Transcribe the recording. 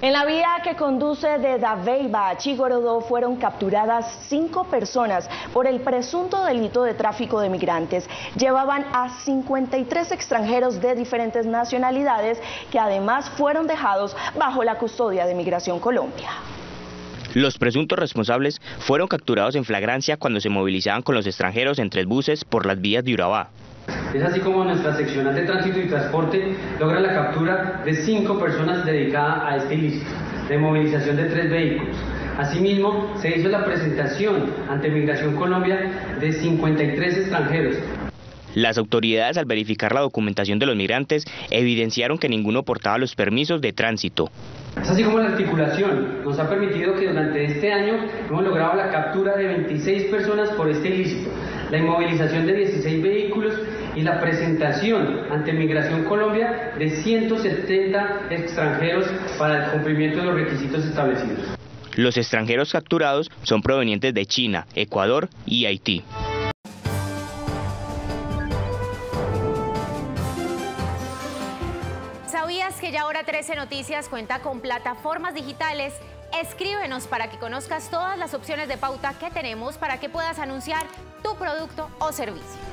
En la vía que conduce de Dabeiba a Chigorodó fueron capturadas 5 personas por el presunto delito de tráfico de migrantes. Llevaban a 53 extranjeros de diferentes nacionalidades que además fueron dejados bajo la custodia de Migración Colombia. Los presuntos responsables fueron capturados en flagrancia cuando se movilizaban con los extranjeros en 3 buses por las vías de Urabá. Es así como nuestra seccional de tránsito y transporte logra la captura de 5 personas dedicadas a este ilícito de movilización de 3 vehículos. Asimismo, se hizo la presentación ante Migración Colombia de 53 extranjeros. Las autoridades, al verificar la documentación de los migrantes, evidenciaron que ninguno portaba los permisos de tránsito. Es así como la articulación nos ha permitido que durante este año hemos logrado la captura de 26 personas por este ilícito, la inmovilización de 16 vehículos y la presentación ante Migración Colombia de 170 extranjeros para el cumplimiento de los requisitos establecidos. Los extranjeros capturados son provenientes de China, Ecuador y Haití. ¿Sabías que ya Hora 13 Noticias cuenta con plataformas digitales? Escríbenos para que conozcas todas las opciones de pauta que tenemos para que puedas anunciar tu producto o servicio.